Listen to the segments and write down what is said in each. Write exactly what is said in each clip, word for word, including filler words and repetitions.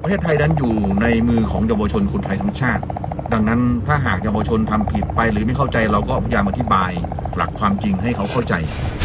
ประเทศไทยนั้นอยู่ในมือของเยาวชนคนไทยทั้งชาติดังนั้นถ้าหากเยาวชนทำผิดไปหรือไม่เข้าใจเราก็พยายามอธิบายหลักความจริงให้เขาเข้าใจ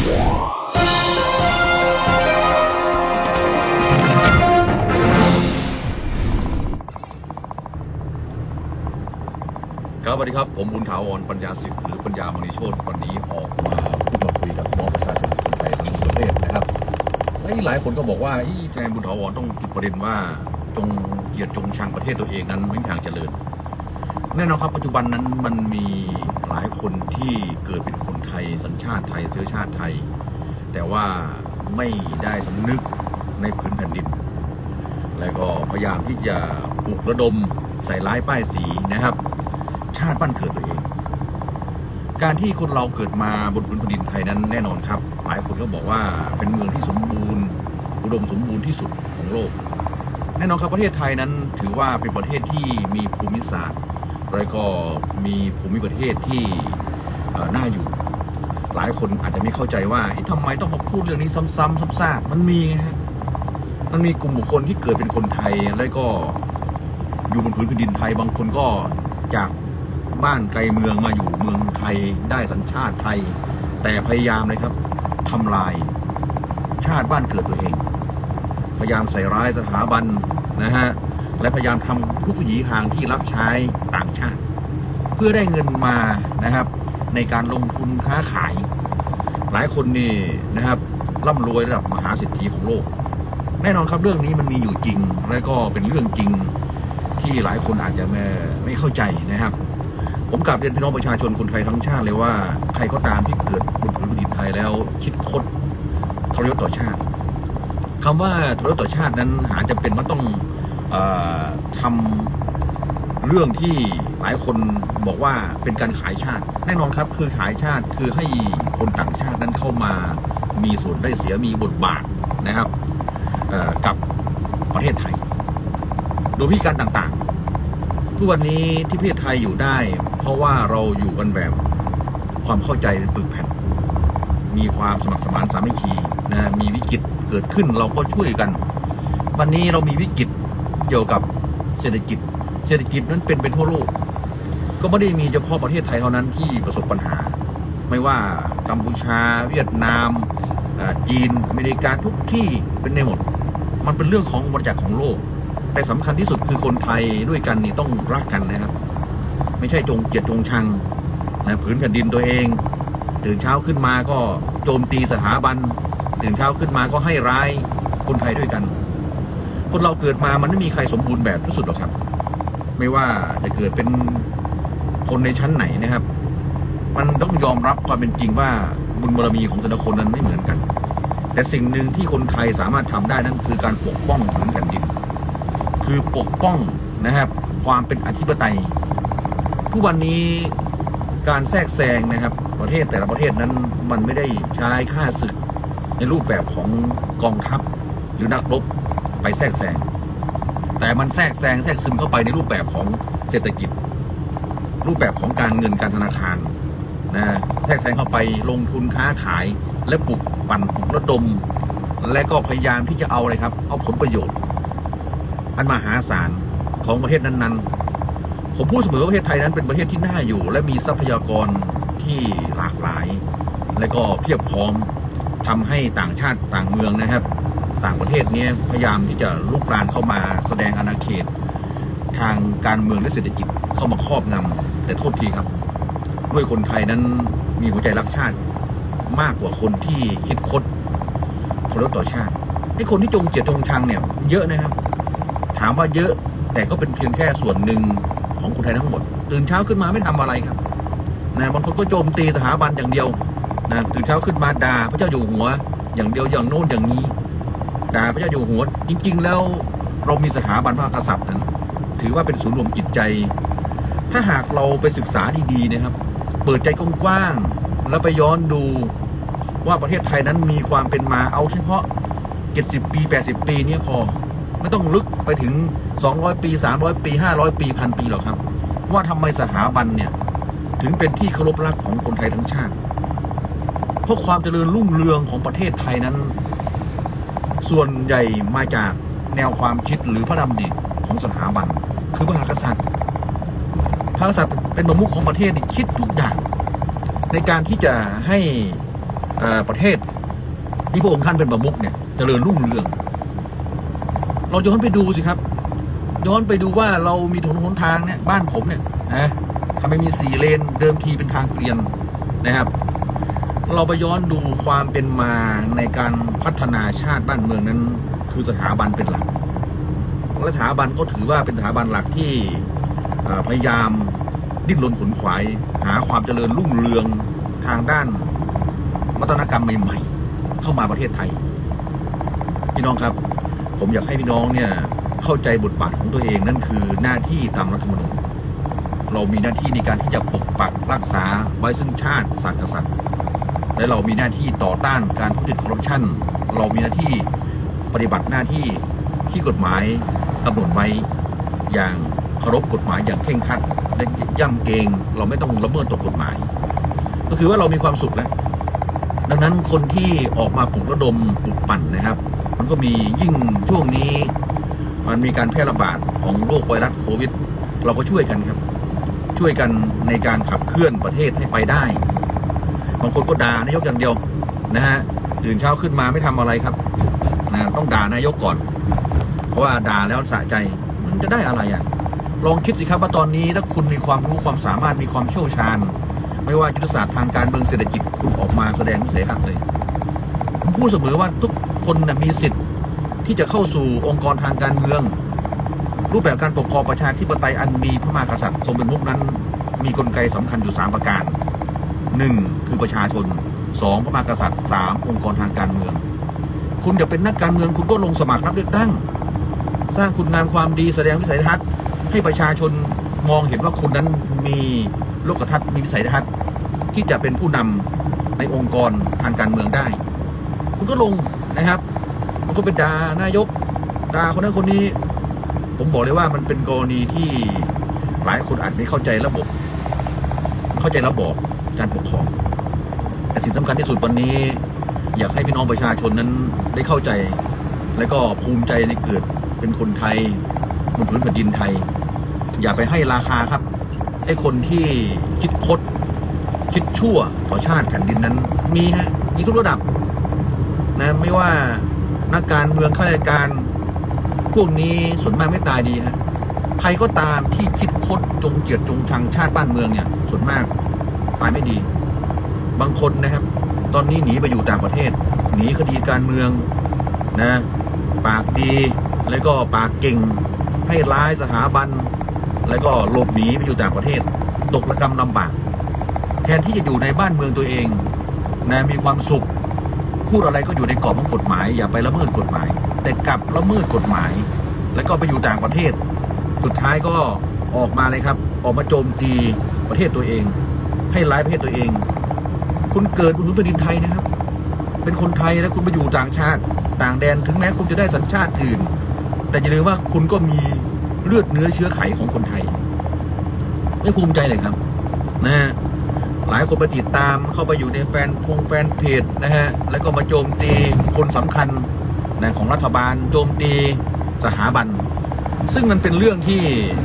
ครับสวัสดีครับผมบุญถาวรปัญญาสิทธิ์หรือปัญญามณีโชติวันนี้ออกมาพูดมาคุยกับพี่น้องประชาชนคนไทยทั้งประเทศนะครับหลายคนก็บอกว่าแทนบุญถาวรต้องติดประเด็นว่าจงเหยียดจงชังประเทศตัวเองนั้นไม่มีทางเจริญแน่นอนครับปัจจุบันนั้นมันมีหลายคนที่เกิดเป็นคนไทยสัญชาติไทยเชื้อชาติไทยแต่ว่าไม่ได้สำนึกในพื้นแผ่นดินแล้วก็พยายามที่จะปลุกระดมใส่ร้ายป้ายสีนะครับชาติบ้านเกิดตัวเองการที่คนเราเกิดมาบนพื้นแผ่นดินไทยนั้นแน่นอนครับหลายคนก็บอกว่าเป็นเมืองที่สมบูรณ์อุดมสมบูรณ์ที่สุดของโลกแน่นอนครับประเทศไทยนั้นถือว่าเป็นประเทศที่มีภูมิศาสตร์แล้วก็มีภูมิประเทศที่น่าอยู่หลายคนอาจจะไม่เข้าใจว่าทำไมต้องมาพูดเรื่องนี้ซ้ำๆซ้ำๆมันมีไงฮะมันมีกลุ่มบุคคลที่เกิดเป็นคนไทยแล้วก็อยู่บนพื้นแผ่นดินไทยบางคนก็จากบ้านไกลเมืองมาอยู่เมืองไทยได้สัญชาติไทยแต่พยายามเลยครับทำลายชาติบ้านเกิดตัวเองพยายามใส่ร้ายสถาบันนะฮะและพยายามทำทุกวิถีทางที่รับใช้ต่างชาติเพื่อได้เงินมานะครับในการลงทุนค้าขายหลายคนนี่นะครับร่ำรวยระดับมหาเศรษฐีของโลกแน่นอนครับเรื่องนี้มันมีอยู่จริงและก็เป็นเรื่องจริงที่หลายคนอาจจะไม่ไม่เข้าใจนะครับผมกลับเรียนพี่น้องประชาชนคนไทยทั้งชาติเลยว่าใครก็ตามที่เกิดบนพื้นแผ่นดินไทยแล้วคิดคดทรยศต่อชาติคำว่าทรยศต่อชาตินั้นหาจะเป็นว่าต้องเอ่อทำเรื่องที่หลายคนบอกว่าเป็นการขายชาติแน่นอนครับคือขายชาติคือให้คนต่างชาตินั้นเข้ามามีส่วนได้เสียมีบทบาทนะครับกับประเทศไทยโดยวิธีการต่างๆทุกวันนี้ที่ประเทศไทยอยู่ได้เพราะว่าเราอยู่กันแบบความเข้าใจเป็นปึกแผ่นมีความสมัครสมานสามัคคีนะมีวิกฤตเกิดขึ้นเราก็ช่วยกันวันนี้เรามีวิกฤตเกี่ยวกับเศรษฐกิจเศรษฐกิจนั้นเป็นเป็นทั่วโลกก็ไม่ได้มีเฉพาะประเทศไทยเท่านั้นที่ประสบปัญหาไม่ว่ากัมพูชาเวียดนามจีนอเมริกาทุกที่เป็นในหมดมันเป็นเรื่องของวัฏจักรของโลกแต่สำคัญที่สุดคือคนไทยด้วยกันนี่ต้องรักกันนะครับไม่ใช่จงเกลียดจงชังนะผืนแผ่นดินตัวเองตื่นเช้าขึ้นมาก็โจมตีสถาบันตื่นเช้าขึ้นมาก็ให้ร้ายคนไทยด้วยกันคนเราเกิดมามันไม่มีใครสมบูรณ์แบบที่สุดหรอกครับไม่ว่าจะเกิดเป็นคนในชั้นไหนนะครับมันต้องยอมรับความเป็นจริงว่าบุญบารมีของแต่ละคนนั้นไม่เหมือนกันแต่สิ่งหนึ่งที่คนไทยสามารถทำได้นั่นคือการปกป้องผืนแผ่นดินคือปกป้องนะครับความเป็นอธิปไตยทุกวันนี้การแทรกแซงนะครับประเทศแต่ละประเทศนั้นมันไม่ได้ใช้ฆ่าศึกในรูปแบบของกองทัพหรือนักรบไปแทรกแซงแต่มันแทรกแซงแทรกซึมเข้าไปในรูปแบบของเศรษฐกิจรูปแบบของการเงินการธนาคารนะแทรกแซงเข้าไปลงทุนค้าขายและปลุกปั่นปลุกระดมและก็พยายามที่จะเอาอะไรครับเอาผลประโยชน์อันมหาศาลของประเทศนั้นๆผมพูดเสมอว่าประเทศไทยนั้นเป็นประเทศที่น่าอยู่และมีทรัพยากรที่หลากหลายและก็เพียบพร้อมทำให้ต่างชาติต่างเมืองนะครับต่างประเทศนี้พยายามที่จะลุกลามเข้ามาแสดงอาณาเขตทางการเมืองและเศรษฐกิจเข้ามาครอบงำแต่โทษทีครับด้วยคนไทยนั้นมีหัวใจรักชาติมากกว่าคนที่คิดคดทรยศต่อชาติไอ้คนที่จงเกลียดจงชังเนี่ยเยอะนะครับถามว่าเยอะแต่ก็เป็นเพียงแค่ส่วนหนึ่งของคนไทยทั้งหมดตื่นเช้าขึ้นมาไม่ทำอะไรครับนะบางคนก็โจมตีสถาบันอย่างเดียวนะตื่นเช้าขึ้นมาด่าพระเจ้าอยู่หัวอย่างเดียวอย่างโน้นอย่างนี้ด่าพระเจ้าอยู่หัวจริงๆแล้วเรามีสถาบันพระมหากษัตริย์นั้นถือว่าเป็นศูนย์รวมจิตใจถ้าหากเราไปศึกษาดีๆนะครับเปิดใจกว้างๆแล้วไปย้อนดูว่าประเทศไทยนั้นมีความเป็นมาเอาเฉพาะเจ็ดสิบปีแปดสิบปีนี้พอไม่ต้องลึกไปถึงสองร้อยปีสามร้อยปีห้าร้อยปีพันปีหรอกครับว่าทำไมสถาบันเนี่ยถึงเป็นที่เคารพรักของคนไทยทั้งชาติเพราะความเจริญรุ่งเรืองของประเทศไทยนั้นส่วนใหญ่มาจากแนวความคิดหรือพระดำริของสถาบันคือพระมหากษัตริย์พระมหากษัตริย์เป็นประมุขของประเทศคิดทุกอย่างในการที่จะให้ประเทศที่พระองค์ท่านเป็นประมุขเนี่ยเจริญรุ่งเรืองเราย้อนไปดูสิครับย้อนไปดูว่าเรามีถนนหนทางเนี่ยบ้านผมเนี่ยนะทำไมมีสี่เลนเดิมทีเป็นทางเกวียนนะครับเราไปย้อนดูความเป็นมาในการพัฒนาชาติบ้านเมืองนั้นคือสถาบันเป็นหลักและสถาบันก็ถือว่าเป็นสถาบันหลักที่พยายามดิ้นรนขนขวายหาความเจริญรุ่งเรืองทางด้านวัฒนกรรมใหม่ๆเข้ามาประเทศไทยพี่น้องครับผมอยากให้พี่น้องเนี่ยเข้าใจบทบาทของตัวเองนั่นคือหน้าที่ตามรัฐธรรมนูญเรามีหน้าที่ในการที่จะปกปักรักษาไว้ซึ่งชาติศาสตร์กษัตริย์และเรามีหน้าที่ต่อต้านการทุจริตคอร์รัปชันเรามีหน้าที่ปฏิบัติหน้าที่ที่กฎหมายกำหนดไว้อย่างเคารพกฎหมายอย่างเคร่งครัดและย่ำเกรงเราไม่ต้องละเมิดต่อกฎหมายก็คือว่าเรามีความสุขแล้วดังนั้นคนที่ออกมาปลุกระดมปลุกปั่นนะครับมันก็มียิ่งช่วงนี้มันมีการแพร่ระบาดของโรคไวรัสโควิดเราก็ช่วยกันครับช่วยกันในการขับเคลื่อนประเทศให้ไปได้บางคนก็ด่านายกอย่างเดียวนะฮะตื่นเช้าขึ้นมาไม่ทำอะไรครับนะต้องด่านายกก่อนเพราะว่าด่าแล้วสะใจมันจะได้อะไรอ่ะลองคิดสิครับว่าตอนนี้ถ้าคุณมีความรู้ความสามารถมีความเชี่ยวชาญไม่ว่ายุทธศาสตร์ทางการเมืองเศรษฐกิจคุณออกมาแสดงวิสัยทัศน์เลยผมพูดเสมอว่าทุกคนนะมีสิทธิ์ที่จะเข้าสู่องค์กรทางการเมืองรูปแบบการปกครองประชาธิปไตยอันมีพระมหากษัตริย์ทรงเป็นมุขนั้นมีกลไกสำคัญอยู่สามประการหนึ่งคือประชาชนสองพระมหากษัตริย์สามองค์กรทางการเมืองคุณจะเป็นนักการเมืองคุณก็ลงสมัครรับเลือกตั้งสร้างคุณงามความดีแสดงวิสัยทัศน์ให้ประชาชนมองเห็นว่าคุณนั้นมีโลกทัศน์มีวิสัยทัศน์ที่จะเป็นผู้นำในองค์กรทางการเมืองได้คุณก็ลงนะครับมันก็เป็นด่านายกด่าคนนั้นคนนี้ผมบอกเลยว่ามันเป็นกรณีที่หลายคนอาจไม่เข้าใจระบบเข้าใจระบบการปกครองแต่สิ่งสำคัญที่สุดวันนี้อยากให้พี่น้องประชาชนนั้นได้เข้าใจและก็ภูมิใจในเกิดเป็นคนไทยบนพื้นแผ่นดินไทยอย่าไปให้ราคาครับไอ้คนที่คิดคดคิดชั่วต่อชาติแผ่นดินนั้นมีฮะมีทุกระดับนะไม่ว่านักการเมืองข้าราชการพวกนี้ส่วนมากไม่ตายดีฮะใครก็ตามที่คิดคดจงเจียดจงชังชาติบ้านเมืองเนี่ยส่วนมากตายไม่ดีบางคนนะครับตอนนี้หนีไปอยู่ต่างประเทศหนีคดีการเมืองนะปากดีแล้วก็ปากเก่งให้ร้ายสถาบันแล้วก็หลบหนีไปอยู่ต่างประเทศตกระกำลำบากแทนที่จะอยู่ในบ้านเมืองตัวเองนะมีความสุขพูดอะไรก็อยู่ในกรอบของกฎหมายอย่าไปละเมิดกฎหมายแต่กลับละเมิดกฎหมายแล้วก็ไปอยู่ต่างประเทศสุดท้ายก็ออกมาเลยครับออกมาโจมตีประเทศตัวเองให้ร้ายประเทศตัวเองคุณเกิดบนพื้นแผ่นดินไทยนะครับเป็นคนไทยแล้วคุณไปอยู่ต่างชาติต่างแดนถึงแม้คุณจะได้สัญชาติอื่นแต่อย่าลืมว่าคุณก็มีเลือดเนื้อเชื้อไขของคนไทยไม่ภูมิใจเลยครับนะฮะหลายคนไปติดตามเข้าไปอยู่ในแฟนพงแฟนเพจนะฮะแล้วก็มาโจมตีคนสำคัญนะของรัฐบาลโจมตีสถาบันซึ่งมันเป็นเรื่องที่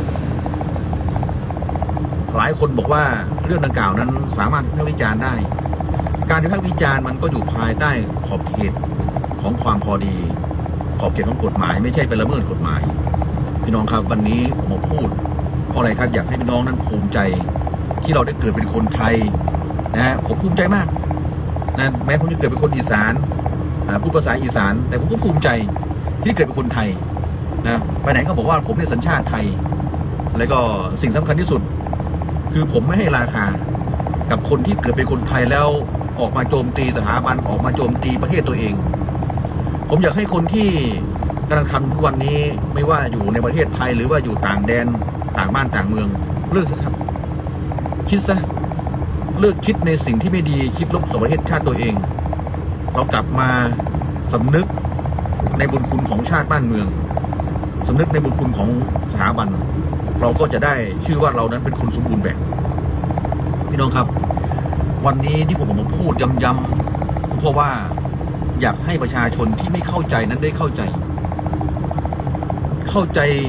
หลายคนบอกว่าเรื่องดังกล่าวนั้นสามารถวิพากษ์วิจารณ์ได้การวิพากษ์วิจารณ์มันก็อยู่ภายใต้ขอบเขตของความพอดีขอบเขตของกฎหมายไม่ใช่เป็นละเมิดกฎหมายพี่น้องครับวันนี้ผมมาพูดเพราะอะไรครับอยากให้พี่น้องนั้นภูมิใจที่เราได้เกิดเป็นคนไทยนะผมภูมิใจมากนะแม้ผมจะเกิดเป็นคนอีสานพูดภาษาอีสานแต่ผมก็ภูมิใจที่เกิดเป็นคนไทยนะไปไหนก็บอกว่าผมเนี่ยสัญชาติไทยแล้วก็สิ่งสำคัญที่สุดคือผมไม่ให้ราคากับคนที่เกิดเป็นคนไทยแล้วออกมาโจมตีสถาบันออกมาโจมตีประเทศตัวเองผมอยากให้คนที่กำลังทำทุกวันนี้ไม่ว่าอยู่ในประเทศไทยหรือว่าอยู่ต่างแดนต่างบ้านต่างเมืองเลิกซะครับคิดซะเลิกคิดในสิ่งที่ไม่ดีคิดลบต่อประเทศชาติตัวเองเรากลับมาสำนึกในบุญคุณของชาติบ้านเมืองสำนึกในบุญคุณของสถาบันเราก็จะได้ชื่อว่าเรานั้นเป็นคนสมบูรณ์แบบพี่น้องครับวันนี้ที่ผมมาพูดย้ำๆเพราะว่าอยากให้ประชาชนที่ไม่เข้าใจนั้นได้เข้าใจเข้าใจ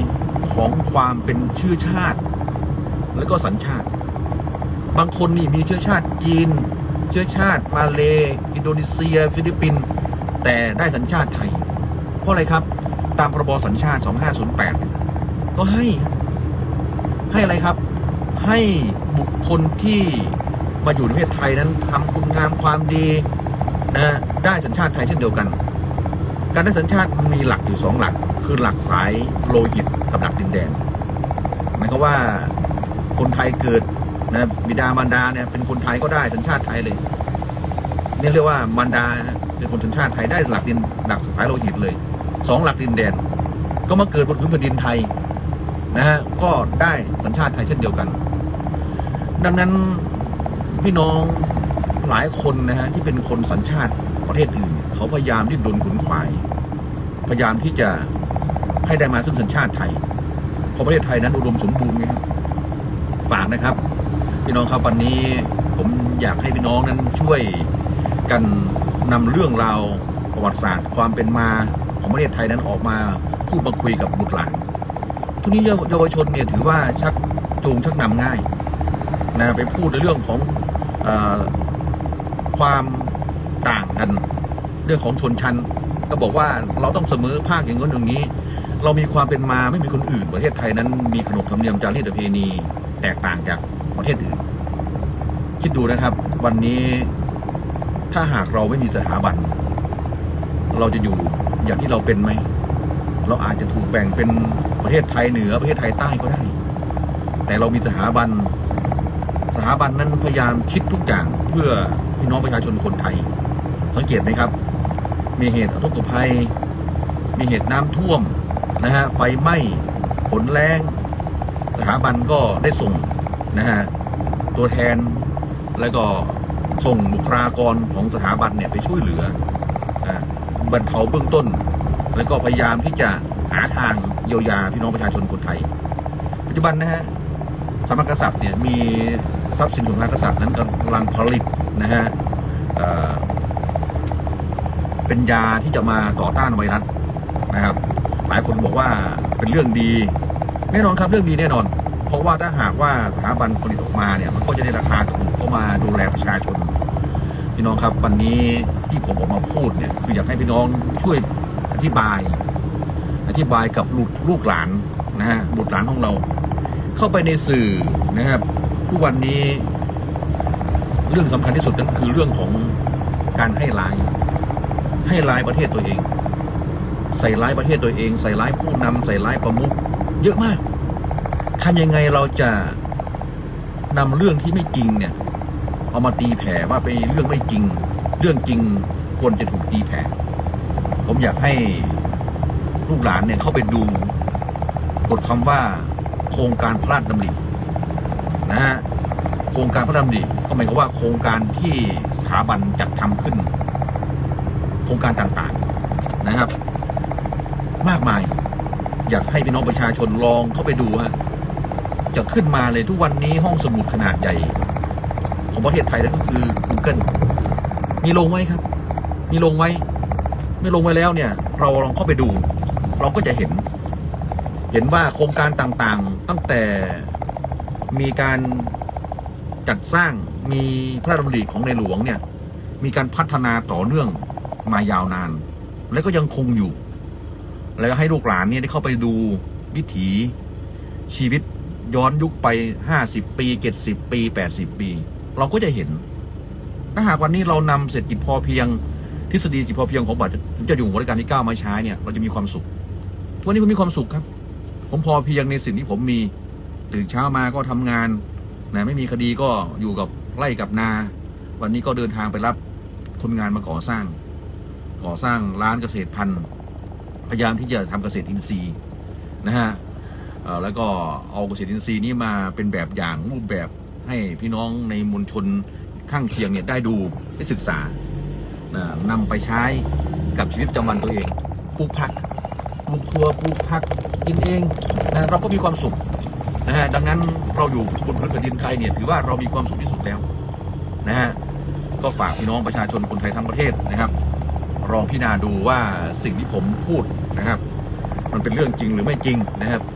ของความเป็นเชื้อชาติและก็สัญชาติบางคนนี่มีเชื้อชาติจีนเชื้อชาติมาเลอินโดนีเซียฟิลิปปินส์แต่ได้สัญชาติไทยเพราะอะไรครับตามพรบสัญชาติสองห้าศูนย์แปดก็ให้ให้อะไรครับให้บุคคลที่มาอยู่ในประเทศไทยนั้นทำคุณงามความดีนะได้สัญชาติไทยเช่นเดียวกันการได้สัญชาติมันมีหลักอยู่สองหลักคือหลักสายโลหิตกับหลักดินแดนหมายความว่าคนไทยเกิดนะบิดามารดาเนี่ยเป็นคนไทยก็ได้สัญชาติไทยเลยนี่เรียกว่ามารดาเป็นคนสัญชาติไทยได้หลักดินหลักสายโลหิตเลยสองหลักดินแดนก็มาเกิดบนพื้นแผ่นดินไทยนะฮะก็ได้สัญชาติไทยเช่นเดียวกันดังนั้นพี่น้องหลายคนนะฮะที่เป็นคนสัญชาติประเทศอื่นเขาพยายามดิ้นรนขนขวายพยายามที่จะให้ได้มาซึ่งสัญชาติไทยเพราะประเทศไทยนั้นอุดมสมบูรณ์ไงครับฝากนะครับพี่น้องครับวันนี้ผมอยากให้พี่น้องนั้นช่วยกันนำเรื่องราวประวัติศาสตร์ความเป็นมาของประเทศไทยนั้นออกมาพูดมาคุยกับบุตรหลานทุกนี้เยาวชนเนี่ยถือว่าชักจูงชักนำง่ายนะไปพูดในเรื่องของเอ่อความต่างกันเรื่องของชนชั้นก็บอกว่าเราต้องเสมอภาคอย่างนั้นอย่างนี้เรามีความเป็นมาไม่มีคนอื่นประเทศไทยนั้นมีขนบธรรมเนียมจารีตประเพณีแตกต่างจากประเทศอื่นคิดดูนะครับวันนี้ถ้าหากเราไม่มีสถาบันเราจะอยู่อย่างที่เราเป็นไหมเราอาจจะถูกแบ่งเป็นประเทศไทยเหนือประเทศไทยใต้ก็ได้แต่เรามีสถาบันสถาบันนั้นพยายามคิดทุกอย่างเพื่อพี่น้องประชาชนคนไทยสังเกตไหมครับมีเหตุอุทกภัยมีเหตุน้ำท่วมนะฮะไฟไหม้ฝนแรงสถาบันก็ได้ส่งนะฮะตัวแทนแล้วก็ส่งบุคลากรของสถาบันเนี่ยไปช่วยเหลือบรรเทาเบื้องต้นแล้วก็พยายามที่จะหาทางเยียวยาพี่น้องประชาชนคนไทยปัจจุบันนะฮะสมณกษัตริย์เนี่ยมีทรัพย์สินของพระกษัตริย์นั้นกำลังผลิตนะฮะเอ่อเป็นยาที่จะมาต่อต้านไวรัสนะครับหลายคนบอกว่าเป็นเรื่องดีแน่นอนครับเรื่องดีแน่นอนเพราะว่าถ้าหากว่าสถาบันผลิตออกมาเนี่ยมันก็จะได้ราคาถูกเข้ามาดูแลประชาชนพี่น้องครับวันนี้ที่ผมออกมาพูดเนี่ยคืออยากให้พี่น้องช่วยอธิบายอธิบายกับลูกลูกหลานนะฮะบุตรหลานของเราเข้าไปในสื่อนะครับทุกวันนี้เรื่องสำคัญที่สุดนั่นคือเรื่องของการให้ร้ายให้ร้ายประเทศตัวเองใส่ร้ายประเทศตัวเองใส่ร้ายผู้นำใส่ร้ายประมุขเยอะมากทำยังไงเราจะนำเรื่องที่ไม่จริงเนี่ยเอามาตีแผ่ว่าเป็นเรื่องไม่จริงเรื่องจริงควรจะถูกตีแผ่ผมอยากให้ลูกหลานเนี่ยเข้าไปดูกดคำว่าโครงการพระราชดำรินะฮะโครงการพระราชดำริก็หมายความว่าโครงการที่สถาบันจัดทำขึ้นโครงการต่างๆนะครับมากมายอยากให้พี่น้องประชาชนลองเข้าไปดูฮะจะขึ้นมาเลยทุกวันนี้ห้องสมุดขนาดใหญ่ของประเทศไทยนั่นก็คือ Google มีลงไว้ครับมีลงไว้ไม่ลงไว้แล้วเนี่ยเราลองเข้าไปดูเราก็จะเห็นเห็นว่าโครงการต่างๆตั้งแต่มีการจัดสร้างมีพระราชดำริของในหลวงเนี่ยมีการพัฒนาต่อเนื่องมายาวนานและก็ยังคงอยู่แล้วให้ลูกหลานเนี่ยได้เข้าไปดูวิถีชีวิตย้อนยุคไปห้าสิบปีเจ็ดสิบปีแปดสิบปีเราก็จะเห็นถ้าหากวันนี้เรานำเศรษฐกิจพอเพียงทฤษฎีเศรษฐกิจพอเพียงของบาทเจ้าอยู่หัวรัชกาลที่เก้ามาใช้เนี่ยเราจะมีความสุขวันนี้ผมมีความสุขครับผมพอเพียงในสิ่งที่ผมมีตื่นเช้ามาก็ทำงานนะไม่มีคดีก็อยู่กับไร่กับนาวันนี้ก็เดินทางไปรับคนงานมาก่อสร้างก่อสร้างร้านเกษตรพันธุ์พยายามที่จะทำเกษตรอินทรีย์นะฮะแล้วก็เอาเกษตรอินทรีย์นี้มาเป็นแบบอย่างรูปแบบให้พี่น้องในมวลชนข้างเคียงเนี่ยได้ดูได้ศึกษานำไปใช้กับชีวิตประจำวันตัวเองปลูกผักปลูกถั่วปลูกผักกินเองนะเราก็มีความสุขนะฮะดังนั้นเราอยู่บนพื้นแผ่นดินไทยเนี่ยถือว่าเรามีความสุขที่สุดแล้วนะฮะก็ฝากพี่น้องประชาชนคนไทยทั้งประเทศนะครับลองพิจารณาดูว่าสิ่งที่ผมพูดนะครับมันเป็นเรื่องจริงหรือไม่จริงนะครับผม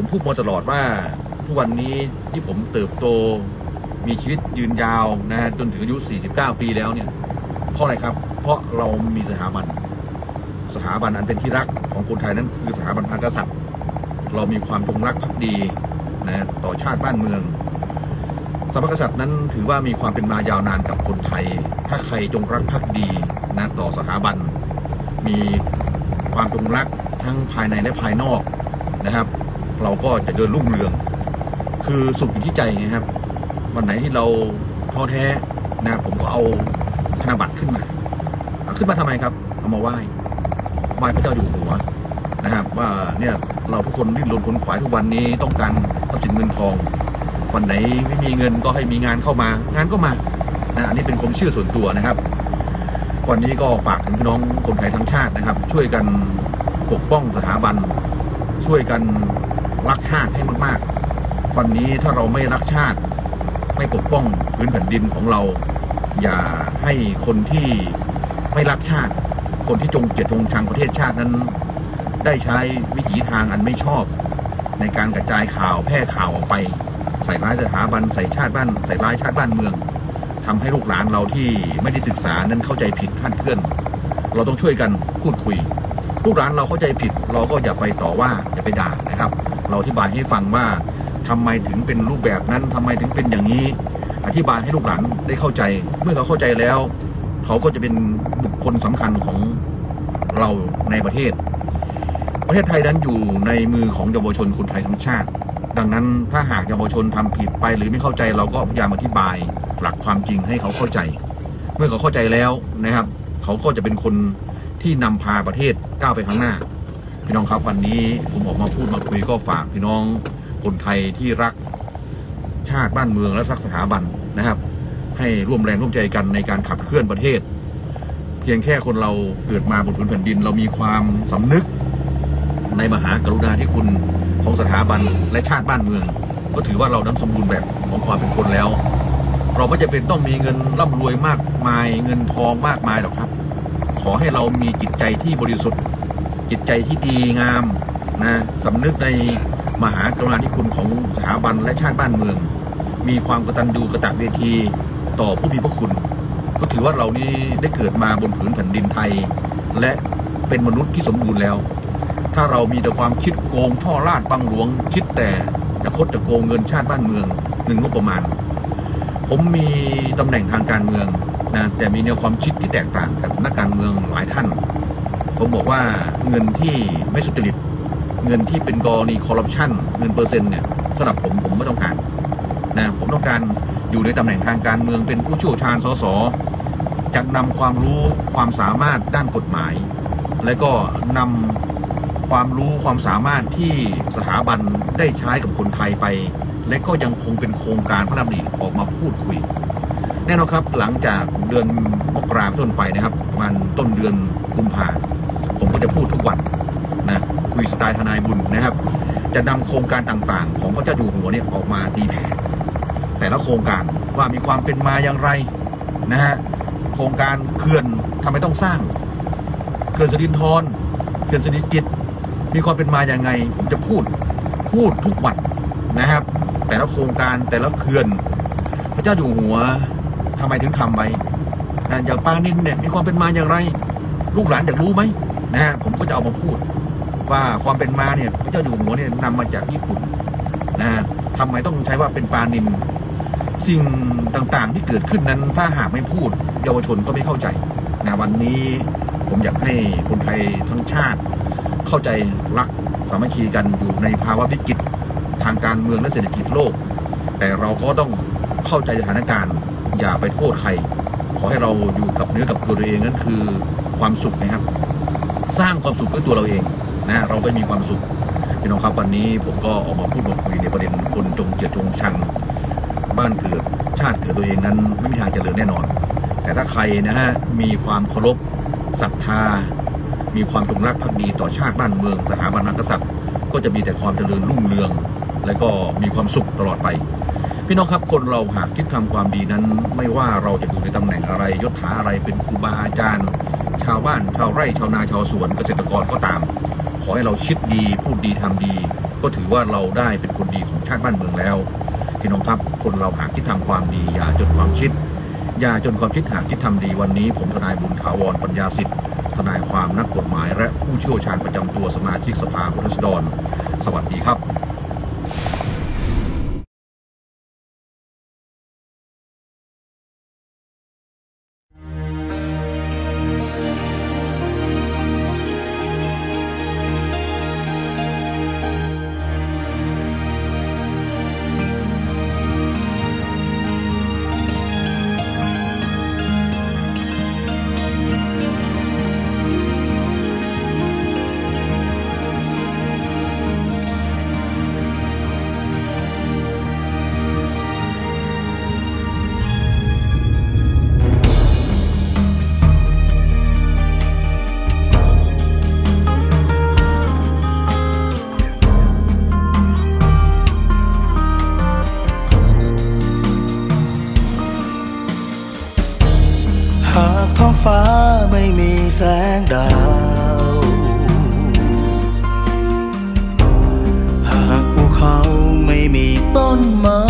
ผมพูดมาตลอดว่าทุกวันนี้ที่ผมเติบโตมีชีวิตยืนยาวนะฮะจนถึงอายุสี่สิบเก้าปีแล้วเนี่ยเพราะอะไรครับเพราะเรามีสถาบันสถาบันอันเป็นที่รักของคนไทยนั่นคือสถาบันพระมหากษัตริย์เรามีความจงรักภักดีนะต่อชาติบ้านเมืองสถาบันกษัตริย์นั้นถือว่ามีความเป็นมายาวนานกับคนไทยถ้าใครจงรักภักดีนะต่อสถาบันมีความจงรักทั้งภายในและภายนอกนะครับเราก็จะเดินรุ่งเรืองคือสุขอยู่ที่ใจนะครับวันไหนที่เราท้อแท้นะผมก็เอาธนบัตรขึ้นมาขึ้นมาทำไมครับเอามาไหว้ไหว้พระเจ้าอยู่หัวนะครับว่าเนี่ยเราทุกคนดิ้นรนขนขวายทุกวันนี้ต้องการทรัพย์สินเงินทองวันไหนไม่มีเงินก็ให้มีงานเข้ามางานก็มานะอันนี้เป็นความเชื่อส่วนตัวนะครับวันนี้ก็ฝากถึงพี่น้องคนไทยทั้งชาตินะครับช่วยกันปกป้องสถาบันช่วยกันรักชาติให้มากๆวันนี้ถ้าเราไม่รักชาติไม่ปกป้องพื้นแผ่นดินของเราอย่าให้คนที่ไม่รักชาติคนที่จงเกลียดจงชังประเทศชาตินั้นได้ใช้วิถีทางอันไม่ชอบในการกระจายข่าวแพร่ข่าวออกไปใส่ร้ายสถาบันใส่ชาติบ้านใส่ร้ายชาติบ้านเมืองทำให้ลูกหลานเราที่ไม่ได้ศึกษานั้นเข้าใจผิดคลาดเคลื่อนเราต้องช่วยกันพูดคุยลูกหลานเราเข้าใจผิดเราก็อย่าไปต่อว่าอย่าไปด่านะครับเราอธิบายให้ฟังว่าทำไมถึงเป็นรูปแบบนั้นทำไมถึงเป็นอย่างนี้อธิบายให้ลูกหลานได้เข้าใจเมื่อเขาเข้าใจแล้วเขาก็จะเป็นบุคคลสำคัญของเราในประเทศประเทศไทยนั้นอยู่ในมือของเยาวชนคนไทยทั้งชาติดังนั้นถ้าหากเยาวชนทำผิดไปหรือไม่เข้าใจเราก็พยายามอธิบายหลักความจริงให้เขาเข้าใจเมื่อเขาเข้าใจแล้วนะครับเขาก็จะเป็นคนที่นำพาประเทศก้าวไปข้างหน้าพี่น้องครับวันนี้ผมออกมาพูดมาคุยก็ฝากพี่น้องคนไทยที่รักชาติบ้านเมืองและรักสถาบันนะครับให้ร่วมแรงร่วมใจกันในการขับเคลื่อนประเทศเพียงแค่คนเราเกิดมาบนพื้นแผ่นดินเรามีความสำนึกในมหากรุณาธิคุณของสถาบันและชาติบ้านเมืองก็ถือว่าเรานั้นสมบูรณ์แบบของความเป็นคนแล้วเราไม่จำเป็นต้องมีเงินร่ำรวยมากมายเงินทองมากมายหรอกครับขอให้เรามีจิตใจที่บริสุทธิ์จิตใจที่ดีงามนะสำนึกในมหากรุณาธิคุณของสถาบันและชาติบ้านเมืองมีความกตัญญูกตเวทีต่อผู้มีพระคุณก็ถือว่าเรานี้ได้เกิดมาบนผืนแผ่นดินไทยและเป็นมนุษย์ที่สมบูรณ์แล้วถ้าเรามีแต่ความคิดโกงช่อราดบังหลวงคิดแต่จะคดจะโกงเงินชาติบ้านเมืองเงินงบประมาณผมมีตำแหน่งทางการเมืองนะแต่มีแนวความคิดที่แตกต่างกับนักการเมืองหลายท่านผมบอกว่าเงินที่ไม่สุจริตเงินที่เป็นกรณีคอร์รัปชันเงินเปอร์เซ็นต์เนี่ยสำหรับผมผมไม่ต้องการนะผมต้องการอยู่ในตำแหน่งทางการเมืองเป็นผู้เชี่ยวชาญสสจะนำความรู้ความสามารถด้านกฎหมายและก็นำความรู้ความสามารถที่สถาบันได้ใช้กับคนไทยไปและก็ยังคงเป็นโครงการพระดำริออกมาพูดคุยแน่นอนครับหลังจากเดือนมกราคมต้นไปนะครับมันต้นเดือนกุมภาพันธ์ผมก็จะพูดทุกวันนะคุยสไตล์ทนายบุญนะครับจะนำโครงการต่างๆของพระเจ้าอยู่หัวเนี่ยออกมาตีแผ่แต่ละโครงการว่ามีความเป็นมาอย่างไรนะฮะโครงการเขื่อนทำไมต้องสร้างเขื่อนสิรินธรเขื่อนสิริกิติ์มีความเป็นมาอย่างไงผมจะพูดพูดทุกวันนะครับแต่ละโครงการแต่ละเขื่อนพระเจ้าอยู่หัวทำไมถึงทำไปนะอย่างปางนินเนี่ยมีความเป็นมาอย่างไรลูกหลานอยากรู้ไหมนะฮะผมก็จะเอามาพูดว่าความเป็นมาเนี่ยพระเจ้าอยู่หัวเนี่ยนำมาจากญี่ปุ่นนะฮะทำไมต้องใช้ว่าเป็นปานินสิ่งต่างๆที่เกิดขึ้นนั้นถ้าหากไม่พูดเยาวชนก็ไม่เข้าใจนะวันนี้ผมอยากให้คนไทยทั้งชาติเข้าใจรักสามัคคีกันอยู่ในภาวะวิกฤตทางการเมืองและเศรษฐกิจโลกแต่เราก็ต้องเข้าใจสถานการณ์อย่าไปโทษใครขอให้เราอยู่กับเนื้อกับตัวเราเองนั่นคือความสุขนะครับสร้างความสุขด้วยตัวเราเองนะเราไม่มีความสุขพี่น้องครับวันนี้ผมก็ออกมาพูดมาคุยในประเด็นคนจงเกลียดจงชังบ้านเกิดชาติเกิดตัวเองนั้นไม่มีทางเจริญแน่นอนแต่ถ้าใครนะฮะมีความเคารพศรัทธามีความจงรักภักดีต่อชาติบ้านเมืองสถาบันกษัตริย์ก็จะมีแต่ความเจริญรุ่งเรืองและก็มีความสุขตลอดไปพี่น้องครับคนเราหากคิดทำความดีนั้นไม่ว่าเราจะอยู่ในตำแหน่งอะไรยศถาอะไรเป็นครูบาอาจารย์ชาวบ้านชาวไร่ชาวนาชาวสวนเกษตรกรก็ตามขอให้เราคิดดีพูดดีทำดีก็ถือว่าเราได้เป็นคนดีของชาติบ้านเมืองแล้วพี่น้องครับคนเราหากคิดทำความดีอย่าจนความคิดอย่าจนความคิดหากคิดทำดีวันนี้ผมทนายบุญถาวรปัญญาสิทธิ์ทนายความนักกฎหมายและผู้เชี่ยวชาญประจำตัวสมาชิกสภาผู้แทนราษฎรสวัสดีครับหากท้องฟ้าไม่มีแสงดาวหากภูเขาไม่มีต้นไม้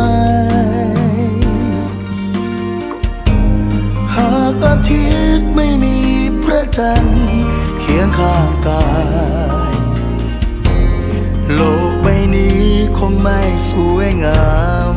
หากอาทิตย์ไม่มีพระจันทร์เคียงข้างกายโลกใบนี้คงไม่สวยงาม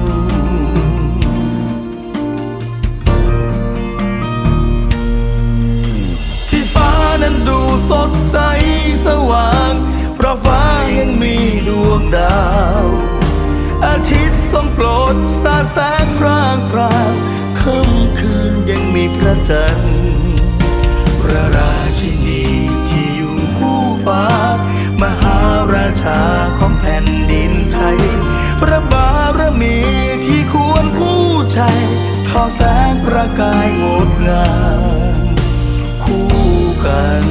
นั้นดูสดใสสว่างเพราะฟ้ายังมีดวงดาวอาทิตย์ทรงโปรดสาดแสงพร่างพรางค่ำคืนยังมีพระจันทร์พระราชินีที่อยู่คู่ฟ้ามหาราชาของแผ่นดินไทยพระบารมีที่ควรคู่ใจทอแสงประกายงดงามคู่กัน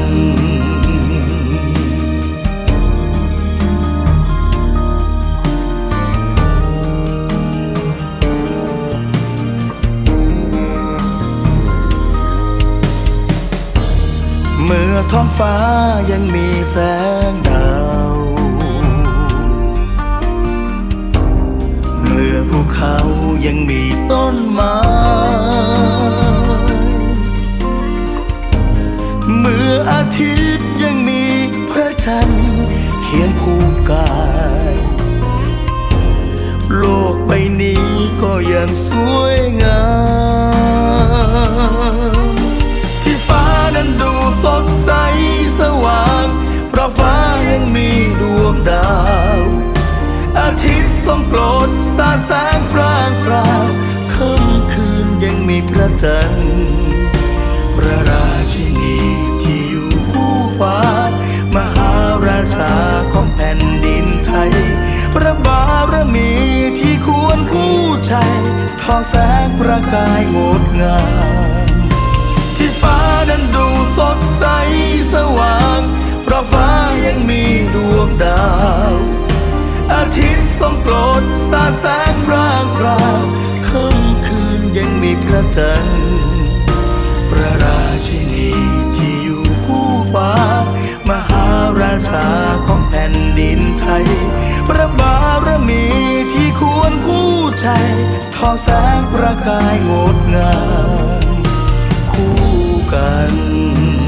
เมื่อท้องฟ้ายังมีแสงดาวเมื่อภูเขายังมีต้นไม้เมื่ออาทิตย์ยังมีพระจันทร์เคียงคู่กายโลกใบนี้ก็ยังสวยงามที่ฟ้านั้นดูสดใสสว่างเพราะฟ้ายังมีดวงดาวอาทิตย์ทรงโปรดสาดแสงพร่างพรางค่ำคืนยังมีพระจันทร์พระราชินีที่อยู่คู่ฟ้ามหาราชาของแผ่นดินไทยพระบารมีที่ควรคู่ใจทอแสงประกายงดงามที่ฟ้านั้นดูสดใสสว่างเพราะฟ้ายังมีดวงดาวอาทิตย์ทรงโปรดสาดแสงพร่างพรางค่ำคืนยังมีพระจันทร์พระราชินีที่อยู่คู่ฟ้ามหาราชาของแผ่นดินไทยพระบารมีที่ควรคู่ใจทอแสงประกายงดงามคู่กัน